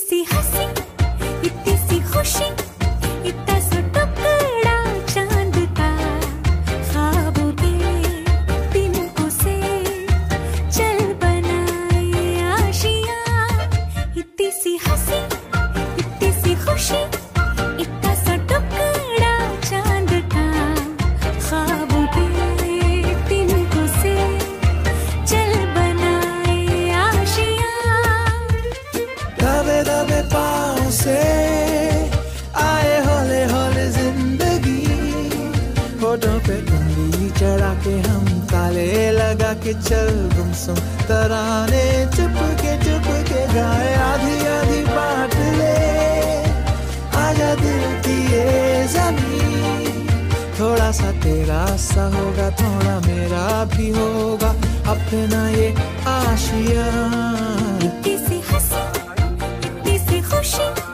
सी हंसी, इतनी सी खुशी, इतना सा टुकड़ा चांद का, ख्वाबों के तिनकों से चल बनाए आशियां। इतनी सी हंसी, इतनी सी खुशी, इतना सा टुकड़ा चांद का, ख्वाबों के तिनकों से चल बनाए आशियां। दबे दबे पाँव से आए हौले हौले जिंदगी, होठों पे उंगली चढ़ा के हम ताले लगा के चल गुमसुम तराने चुप के गाए। आधी आधी बात ले आजा दिल की ये ज़मीं, थोड़ा सा तेरा सा होगा, थोड़ा मेरा भी होगा अपना ये आशियाँ। इतनी सी हंसी, इतनी सी खुशी,